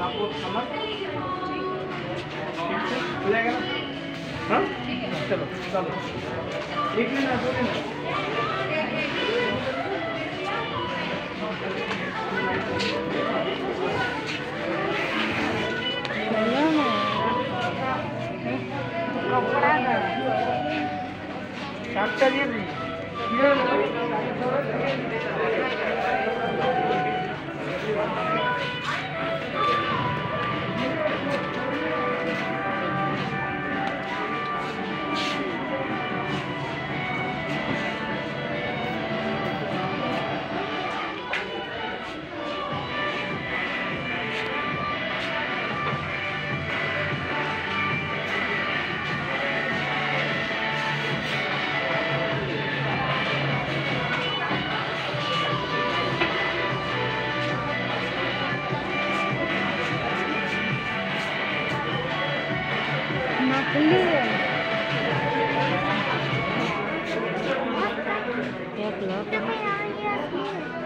आपको समझ ठीक से हो जाएगा ना? हाँ चलो चलो एक लेना दो लेना Hello.